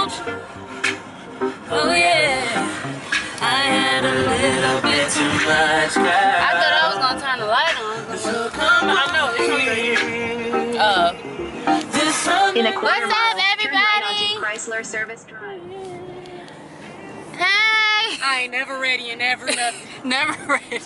don't you? Oh yeah, I had a little bit too much girl. I thought I was gonna turn the light on. So come on, I know, it's only what's up, everybody? Chrysler Service Drive. Hey! I ain't never ready and never nothing. Never ready.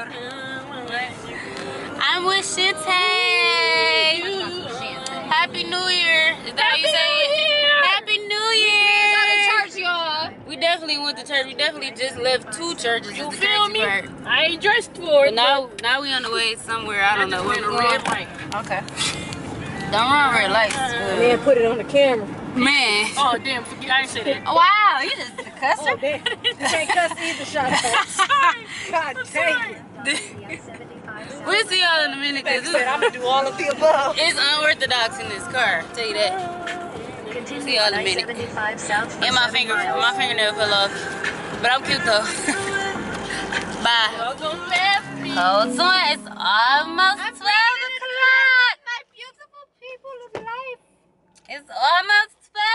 I'm with Shantae. Happy New Year. Is that how you say it? Happy New Year. Go to church, y'all. We definitely went to church. We definitely just left 2 churches. You feel me? I ain't dressed for it. But now we on the way somewhere. I don't know where we're going. Okay. Don't run red lights. Man, put it on the camera. Man. Oh, damn. Forget, I didn't say that. Wow, you just cussed. Oh, damn. You can't cuss either, Sorry. God dang it. We'll see y'all in a minute. I'm going to do all of the above. It's unorthodox in this car. I'll tell you that. See y'all in a minute. And my fingernail fell off. But I'm cute though. Bye. Hold on, it's almost 12 o'clock. My beautiful people of life. It's almost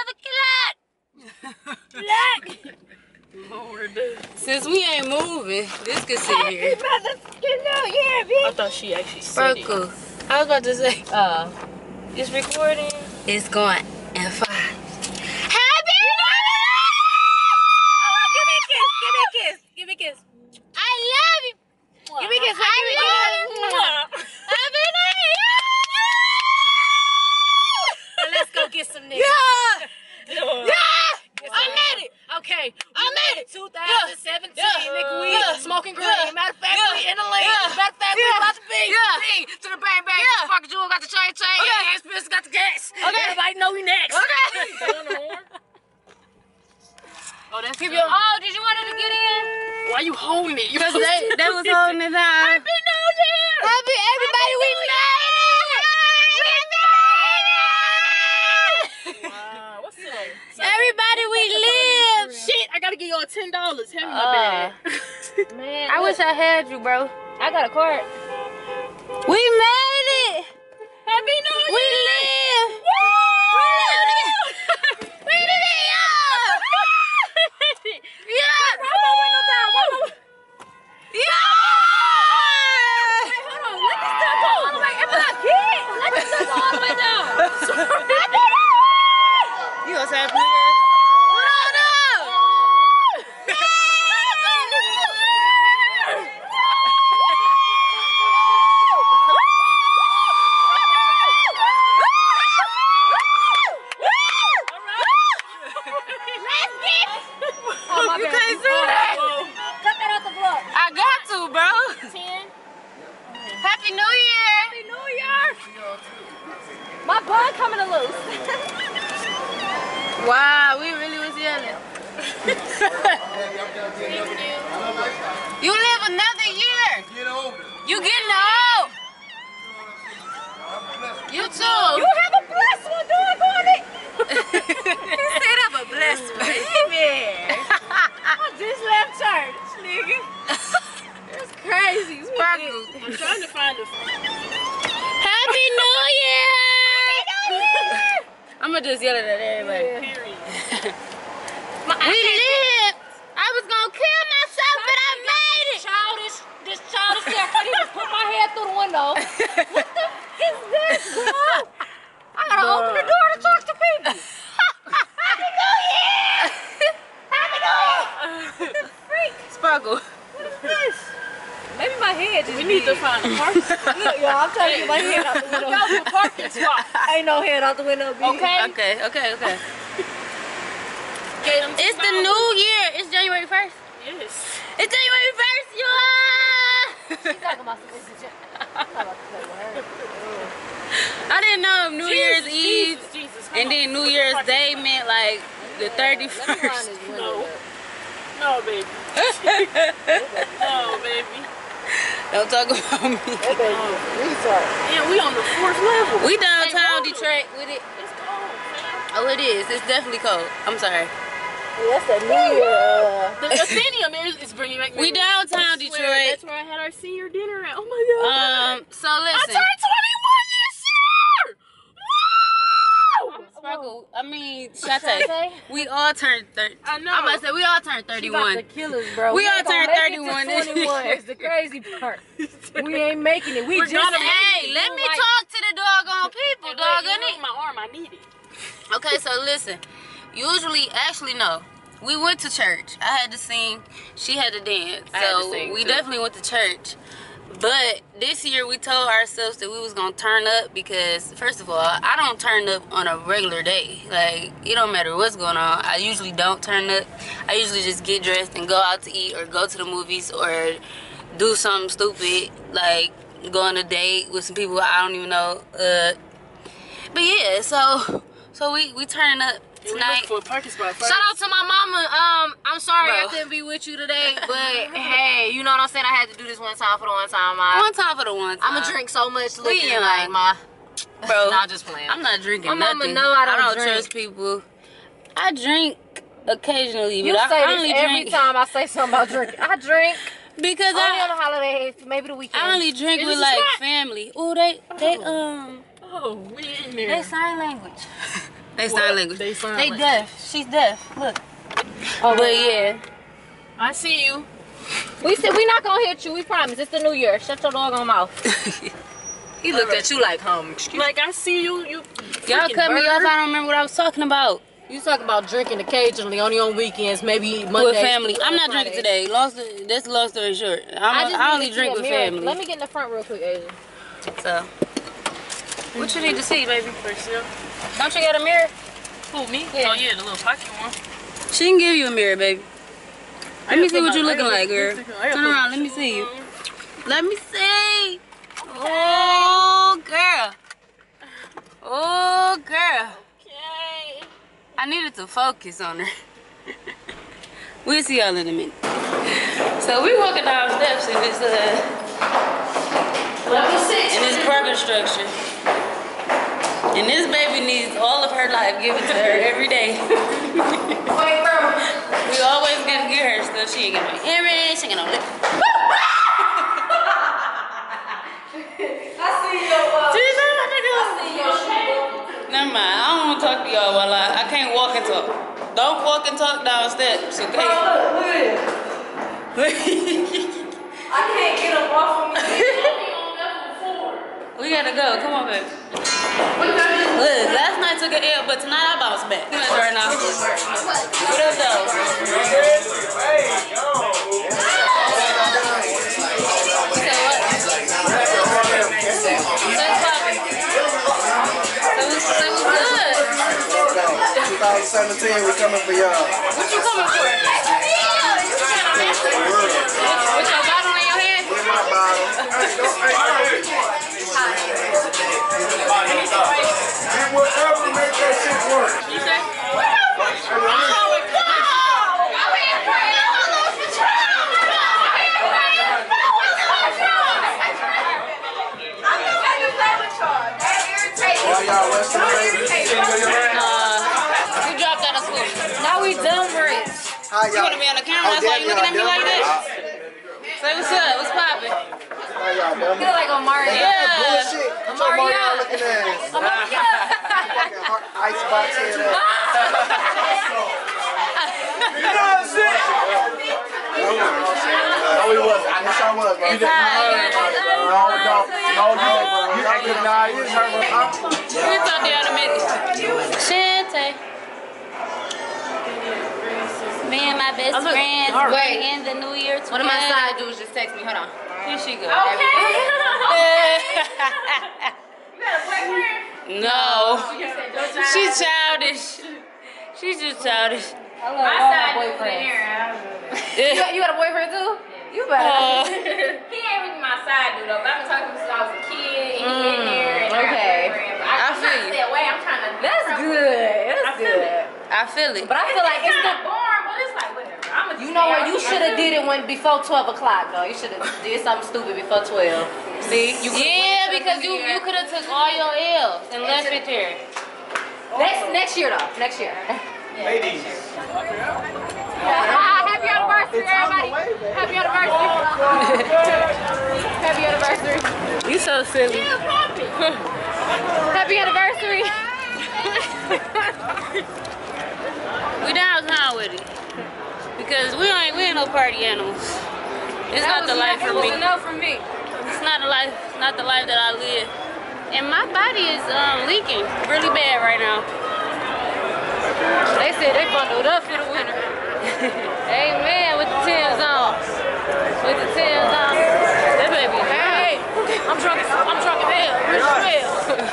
12 o'clock. Lord. Since we ain't moving, this could sit here. I thought she actually said it. Cool. I was about to say, It's recording. it's going in 5. Give me a kiss. I love you. Give me a kiss. Happy New Year. Let's go get some niggas. Yeah. I made it. Okay. I made it. 2017, nigga, we smoking green. Yeah. Matter of fact, Yeah. we in the lane. Yeah. Matter of fact, we Yeah. about to be. Yeah. B to the bang bang. Yeah. The fucking jewel got the chain. Okay. And Spence got the gas. Okay. Everybody know we next. Okay. Oh, that's Give good. you. Oh, did you want her to get in? Why you holding it? Because they was holding it down. Happy New Year! Happy everybody, we made it! Wow, what's up? Everybody, we live. Shit, I gotta give y'all $10. Hand me my bag. Man, I wish I had you, bro. I got a card. We made it. Happy New Year! We live. We did it, yeah. Yeah. Yeah. Hold on, let this stuff go all the way. If I can't, let this stuff go all the way down. You gonna say Happy New Year? You can't see that. Cut that out the vlog. I got to, bro. 10. Happy New Year. Happy New Year. My bun coming to loose. Wow, we really was yelling. You live another year. You getting old. You too. You have a blessed one, dog on it. He said I'm a blessed Baby. I just left church, nigga. That's crazy. Sparkle. I'm trying to find a Happy New Year. I'm gonna just yell it at everybody. period. We lived. I was gonna kill myself, but I made it. This childish stuff. I didn't even put my head through the window. What the is this, bro? I gotta open the door to talk to people. Happy New Year! Happy New Year! Freak. Sparkle. What is this? Maybe my head just. We need to find a parking spot. Look, y'all, I'm trying to get my head out the window. Look out for parking spot. Ain't no head out the window, B. Okay. It's the new year. It's January 1st. Yes. It's January 1st, y'all. She's talking about some business. I'm not about to play with her. I didn't know New Year's Eve Jesus, and then New Year's Day meant like the 31st. No, baby. No, baby. Don't talk about me. Yeah, we on the 4th level. We downtown Detroit with it. It's cold, man. Oh, it is. It's definitely cold. I'm sorry. That's a New Year. The Athenium is bringing back. We downtown Detroit. That's where I had our senior dinner at. Oh my God. So listen. I turned 21 this year. Wow. Sparkle, I mean, Shante, we all turned 30. I know. I'm about to say, we all turned 31. She about to kill us, bro. We all turned 31. 21 is the crazy part. We ain't making it. We just hey, let me talk to the doggone people, doggone it. My arm, I need it. Okay, so listen. Actually, no. We went to church. I had to sing. She had to dance. So we definitely went to church. But this year we told ourselves that we was gonna turn up because, first of all, I don't turn up on a regular day. Like, it don't matter what's going on. I usually don't turn up. I usually just get dressed and go out to eat or go to the movies or do something stupid, like go on a date with some people I don't even know. But yeah, so we turn up tonight. For a parking spot first. Shout out to my mama. I'm sorry I couldn't be with you today, but hey, you know what I'm saying? I had to do this one time for the one time. One time for the one time. I'ma drink so much liquor like my bro. Nah, just playing. I'm not drinking my nothing. mama know I don't drink. Trust people. I drink occasionally, you but say I this only every drink time I say something about drinking. I drink because only on the holidays, maybe the weekend. I only drink with like family. Oh, they we in there. They sign language. They sign language. They sign They language. deaf. She's deaf. Look. Oh, but yeah. I see you. We said we not gonna hit you. We promise. It's the new year. Shut your doggone mouth. He looked at you like, excuse me. Like, I see you. Y'all cut me off. I don't remember what I was talking about. You talking about drinking occasionally, only on weekends, maybe Mondays. With family. I'm not drinking today. That's a long story short. I only drink with family. Let me get in the front real quick, Asia. So, what you need to see, baby? Don't you get a mirror? Who, me? Yeah. Oh, yeah, the little pocket one. She can give you a mirror, baby. Let me see what you're looking like, girl. Turn around. Let me see you. Let me see. Oh, girl. Oh, girl. Okay. I needed to focus on her. We'll see y'all in a minute. So we walking down steps in this Level 6. in this parking structure. And this baby needs all of her life given to her every day. Wait, bro. We always gonna get her stuff. She ain't gonna be earrings, she ain't gonna lip. I see your shoe. Never mind, I don't wanna talk to y'all while I can't walk and talk. Don't walk and talk down steps, okay? Look. I can't get them off of me. We gotta go, come on, baby. Look, last night took an L, but tonight I bounced back. Right now. What up, though? So what's good? 2017, we coming for y'all. What you coming for? With your bottle in your hand? With my bottle. And whatever make that shit work. You say? Why y'all Western baby? We dropped out of school. Now we done rich. How You y'all? wanna be on the camera? That's why you looking at me like that? Say what's up? What's poppin'? How y'all doing? Feel like Omari. Yeah. Bullshit. What y'all Mario looking at? Fucking icebox head ass. You know what I'm saying? No, he wasn't. I wish I was, bro. No, you acting now. You heard me. We'll talk to you in a minute. Shante. Me and my best friends in the new year together. One of my side dudes just text me. Hold on. Here she goes. Okay. No. She's childish. She's just childish. I love all my boyfriends. You got a boyfriend too? You better. He ain't really my side dude though, but I've been talking to him since I was a kid. And he in there and okay. I feel you. Stay away. I'm trying to. That's good. That's good. I feel it. But I feel like it's not boring, but it's like whatever. I'm you know what? You should have did it before 12 o'clock though. You should have did something stupid before 12. See? Because you could have took all your L's and left it there. Next year though. Next year. Ladies. Happy anniversary, everybody. Happy anniversary. Happy anniversary. You so silly. Happy anniversary. We downtown with it. Because we ain't no party animals. It's not the life for me. It was enough for me. It's not the life that I live. And my body is leaking really bad right now. They said they bundled up for the winter. Amen, with the Timbs on. With the Timbs on. That baby. Hey, I'm drunk as hell. Rich as hell.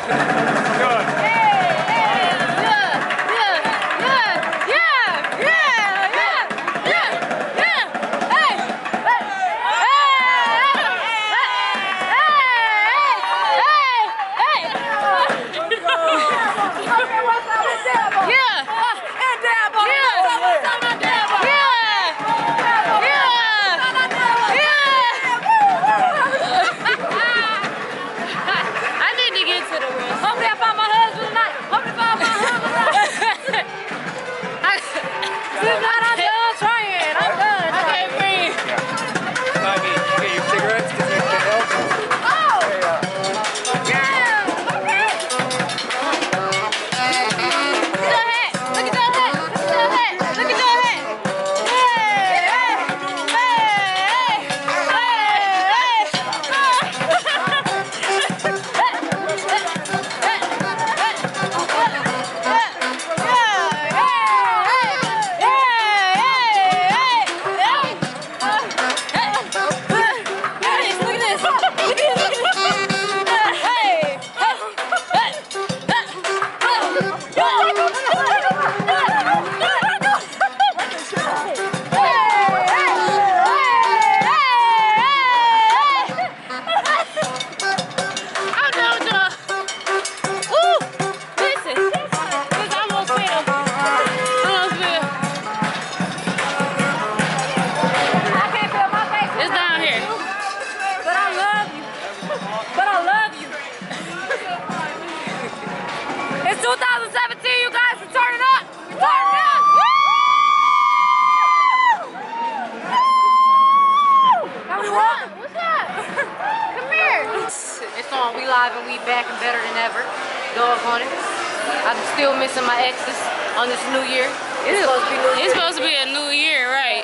We live and we back and better than ever. Doggone it. I'm still missing my exes on this new year. It's supposed to be new year. It's supposed to be a new year, right?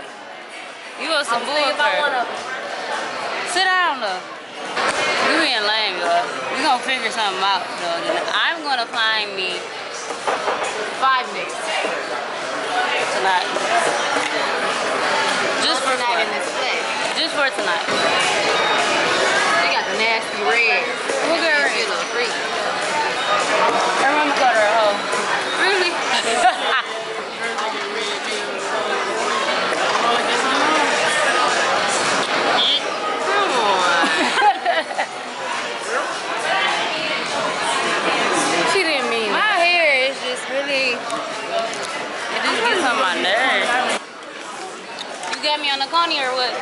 You want some bull about one of them. Sit down though. You being lame, girl. We gonna figure something out though. I'm gonna find me 5 niggas. tonight. Just for tonight in fun. this place. Just for tonight. They got the nasty red. Who got red? Her mama called her a hoe. Really? Come on. She didn't mean My hair is just really, it just gets on my nerves. You got me on the coney or what?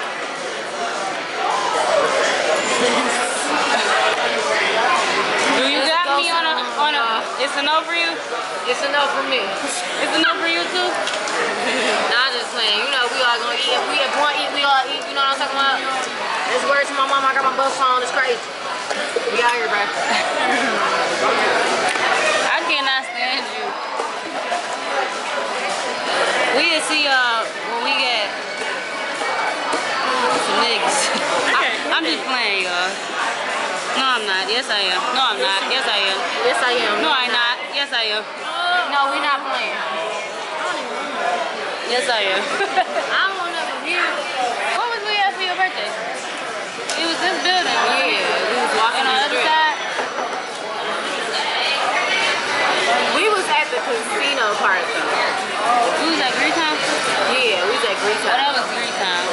Do you got me on a, it's a no for you? It's enough for me. It's a no for you too? Nah, I'm just playing. You know, we all gonna eat. If we have one eat, we all eat. You know what I'm talking about? It's word to my mom. I got my bus on. It's crazy. We out here, bro. I cannot stand you. We'll see when we get some niggas. I'm just playing, y'all. No, I'm not. Yes, I am. No, I'm not. Yes, I am. Yes, I am. No, I'm not. Yes, I am. No, we not playing. Yes, I am. I don't never hear. What was we at for your birthday? It was this building. Yeah, we was walking And on the other side? We was at the casino part though. We was at Greetown? Yeah, we was at Oh, Greetown. that was Greetown.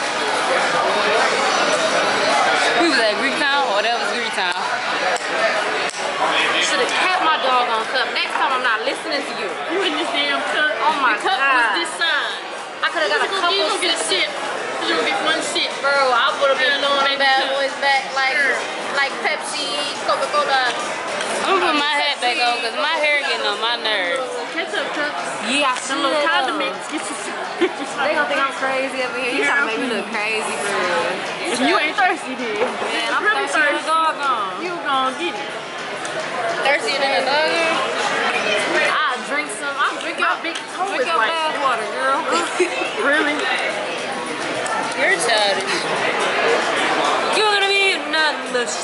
We was at Greetown, or that was Greetown? Should have kept my doggone cup. Next time I'm not listening to you. You in this damn cup. Oh my The cup God. was this size. I could have got a couple. You gonna get a sip. You gonna get one sip. Bro, I would have been Yeah, throwing baby bad cup. boys back like Pepsi, Coca-Cola. I'm gonna put my hat back on because my hair getting on my nerves. Ketchup cups. Yeah, I Some little condiments. Get you some. They gonna think I'm crazy up in here. You trying to make me look crazy, bro. You ain't thirsty, then. Man, I'm really thirsty as a doggone. You gonna get it. Thirsty than a dog? drink some. I'll drink your big toe. Drink your like bath water, girl. Really? You're childish. You're gonna be nothing but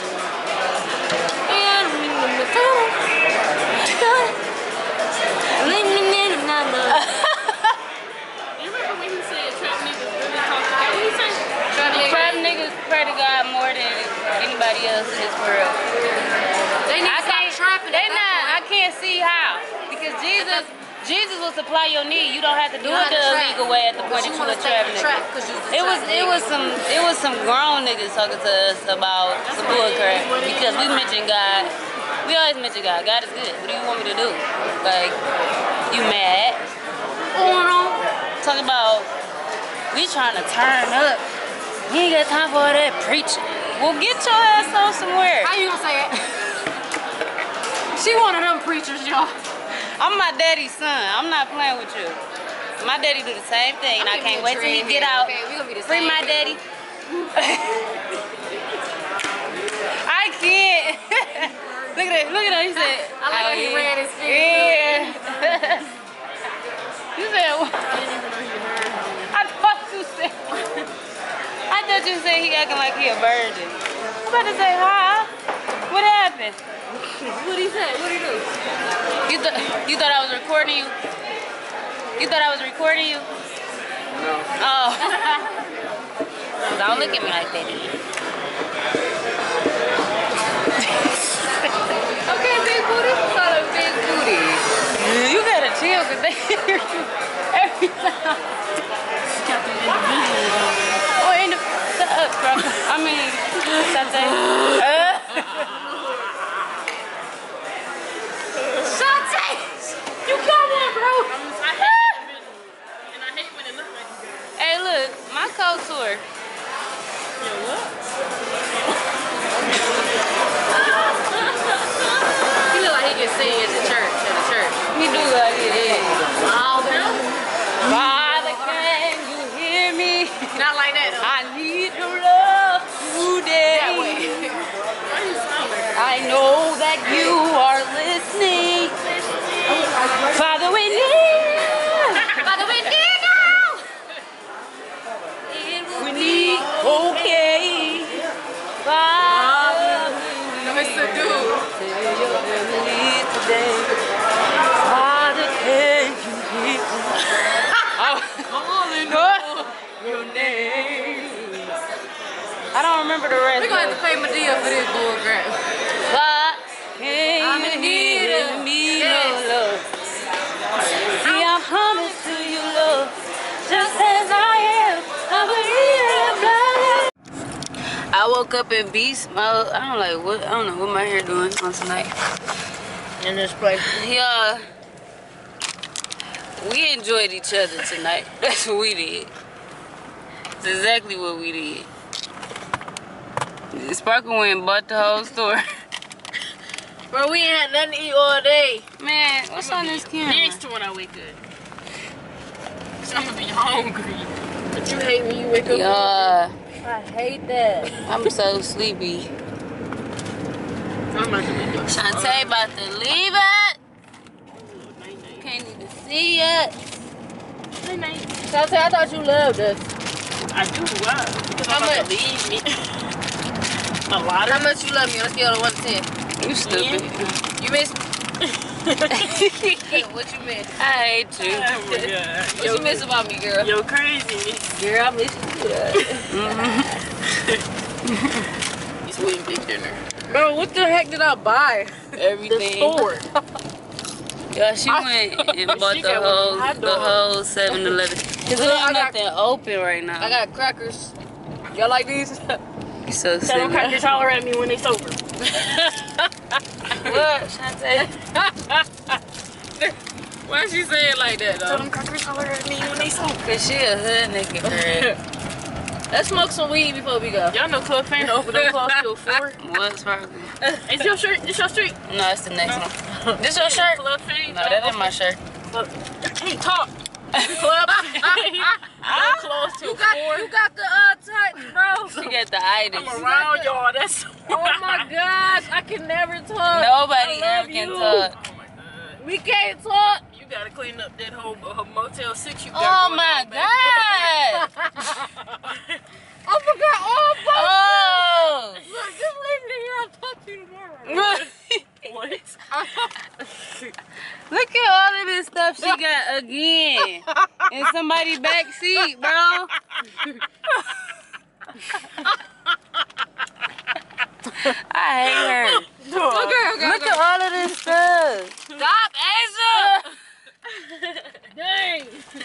You remember when he said trap niggas really talk to God? What he say? Trap niggas pray to God more than anybody else in this world. They need to stop trapping. I can't see how. Because Jesus will supply your need. You don't have to do it the illegal way at the point that you a trap nigga. It was some grown niggas talking to us about some bullcrap because we mentioned God. We always mention God. God is good. What do you want me to do? Like, you mad? Talking about we trying to turn up. You ain't got time for all that preaching. Well, get your ass on somewhere. How you gonna say it? She one of them preachers, y'all. I'm my daddy's son. I'm not playing with you. My daddy do the same thing, and I can't wait till he get out. Okay, we gonna be the Free same my daddy. I can't. Look at that. He said. I like how he ran his finger. Yeah. You said what? I thought you said he acting like he a virgin. I'm about to say, huh? What happened? What he say? What he do? You thought I was recording you? You thought I was recording you? No. Oh. Don't look at me like that. Okay, big booty. Call him big booty. You gotta chill because they hear you every time. Oh, in the bro. I mean, Sante. Sante! You come on, bro. I hate it, and I hate when it looks like you guys. Hey, look, my coat tour. Yo, what? He look like he can sing at the church. He do like it is. Father, Can you hear me? not like that. I need your love today. That way. Why you sound like that? I know that you are listening. Father, we need you. Father, we need you. We need, okay. Father, It's the dude. today. Father, can you hear me? Your name. I don't remember the rest. We're gonna have to pay Medea for this bullcrap. God, can you hear me, Lord? See, I'm coming to you, Lord, just as I am. I believe in blood. I woke up in beast mode. I don't know what my hair doing on tonight. In this place. Yeah, we enjoyed each other tonight. That's what we did. It's exactly what we did. Sparkle went and bought the whole store. Bro, we ain't had nothing to eat all day. Man, what's on this camera? Next to when I wake up. So I'm gonna be hungry. But you hate when you wake up. Yeah, I hate that. I'm so sleepy. I'm about to wake up. Shantae about to leave it. Can't even see it. Good night. Shantae, I thought you loved us. I do, why? Because How I'm about much? to leave me. A lot How of much you love me on a scale of 1 to 10? You stupid. You miss me? What you miss? I hate you. Oh my god. What you miss about me, girl? Yo, crazy. Girl, I miss you. He's eating big dinner. Bro, what the heck did I buy? Everything. Store. Yeah, she went and bought She the got whole one hot dog. 7-Eleven. Cause Look, there I ain't got- nothing open right now. I got crackers. Y'all like these? You so Tell them silly. crackers holler at me when they sober. What, Shantae? Why she say it like that, Tell though? them crackers holler at me when they sober. Cause she a hood nigga, girl. Let's smoke some weed before we go. Y'all know Club Fame open up close till 4. What's wrong? It's your shirt. It's your street. No, it's the next one. This your shirt? Club Fame. No, that ain't my shirt. Hey, talk. Club Fame. Close till 4. You got the touch, bro. She got the itis. I'm around y'all. That's. Oh my gosh, I can never talk. Nobody I love ever can you. talk. Oh my god. We can't talk. gotta clean up that whole Motel 6 you got. Oh my God! I forgot all about Oh! Look, just leave me here. I'll talk to you tomorrow. What? Look at all of this stuff she got again. In somebody's back seat, bro. I hate her. Okay. Look at all of this stuff. Stop, Asia. Dang.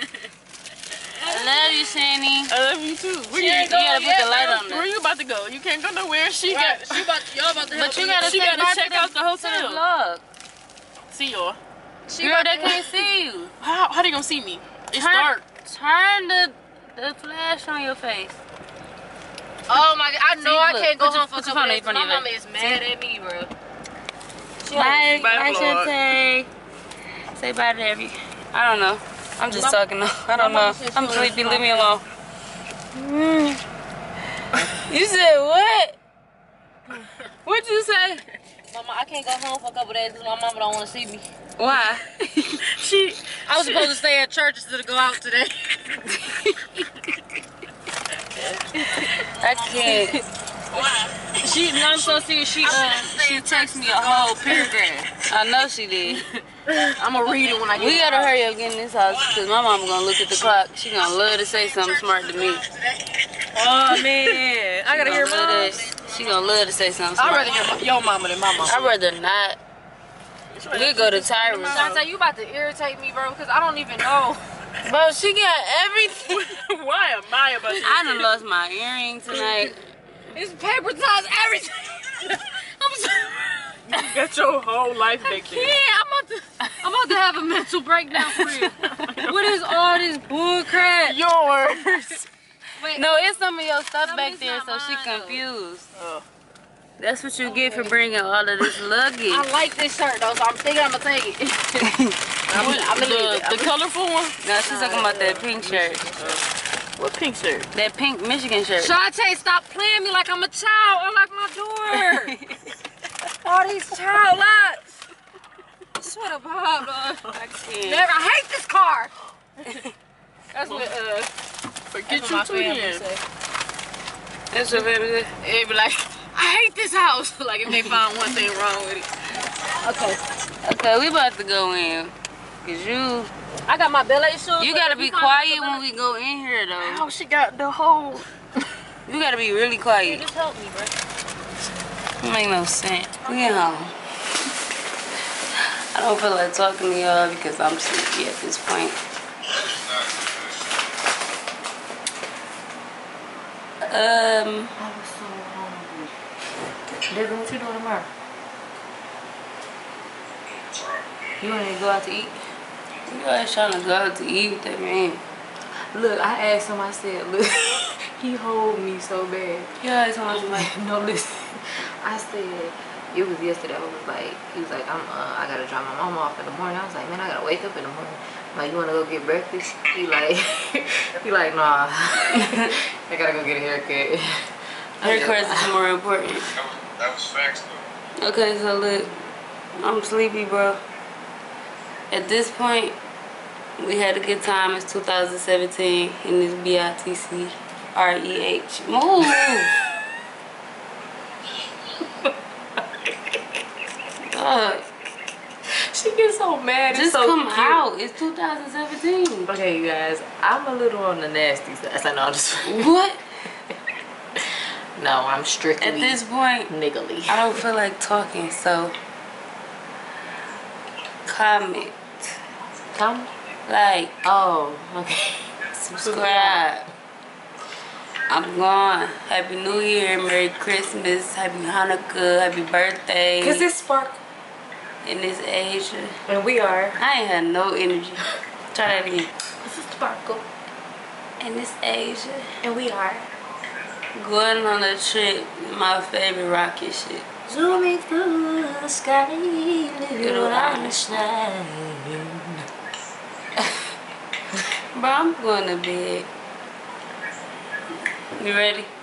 I love you, Shani. I love you too. Where You gotta put the light on Where there. you about to go? You can't go nowhere. Y'all about to help But you me. gotta She say gotta bye check to the- out the to hotel. vlog. See y'all. Girl, they can't see you. How they gonna see me? It's Turn- dark. Turn the flash on your face. Oh my God, I know I look, can't go put your- home for a put your couple phone in days. front My of you. mama is mad at me, bro. Bye, Bye, vlog. Shantae. Say bye to every. I don't know. I'm just talking. I don't know. I'm sleepy. Leave me alone. You said what? What'd you say? Mama, I can't go home for a couple days because my mama don't want to see me. Why? I was supposed to stay at church instead of go out today. I can't. I'm so serious. She texted me a whole paragraph. I know she did. I'm gonna read it when I get We gotta hurry up getting this house because my mama gonna look at the clock. She gonna love to say something smart to me. Oh man, I gotta hear Gonna love mom. that. She gonna love to say something I'd smart. rather hear your mama than my mama. I'd rather not. We go to Tyrus. Shantae, you about to irritate me, bro, because I don't even know. Bro, she got everything. Why am I about to? I done lost my earring tonight. It's paper towels, everything. I'm sorry. You got your whole life back there. Yeah, I'm about to have a mental breakdown for real. What is all this bull crap? Yours. Wait, No, it's some of your stuff Some of back it's there, not so she mine, though. confused. Oh. That's what you get for bringing all of this luggage. I like this shirt though, so I'm thinking I'm gonna take it. I'm gonna leave it. The colorful one? No, she's talking about that pink shirt. What pink shirt? That pink Michigan shirt. Shantae, stop playing me like I'm a child. Unlock my door. All these child locks. I swear to God, dog. I can't. Never. I hate this car. That's what Forget that's you what my two family then. say. That's what baby said. They be like, I hate this house. Like if they find one thing wrong with it. Okay. Okay, we about to go in. Cause I got my belly shoes. you gotta be quiet when we go in here though. Oh, she got the whole. You gotta be really quiet. Just help me, bro. It make no sense. We get home. I don't feel like talking to y'all because I'm sleepy at this point. I was so hungry. Devin, what you doing tomorrow? You wanna go out to eat? You always trying to go out to eat with that man. Look, I asked him, I said, look, he hold me so bad. You always want to like, No, listen. I said, it was yesterday. He was like, I gotta drop my mom off in the morning. I was like, man, I gotta wake up in the morning. I'm like, you wanna go get breakfast? He like, nah. I gotta go get a haircut. haircuts is more important. That was facts though. Okay, so look, I'm sleepy, bro. At this point, we had a good time. It's 2017 in this BITC REH. Move! She gets so mad. Just It's so come cute. out. It's 2017. Okay, you guys, I'm a little on the nasty side. I know, I'm just. What? No, I'm strictly At this point, niggly. I don't feel like talking, so comment, Come. like, Oh, okay. subscribe. I'm gone. Happy New Year, Merry Christmas, Happy Hanukkah, Happy birthday. Cause it's sparkle, In this Asia, and we are. I ain't had no energy. Try that again. This is sparkle, In this Asia, and we are. going on a trip, my favorite rocket shit. Zooming through the sky, Little Einstein. Bro, I'm going to bed. You ready?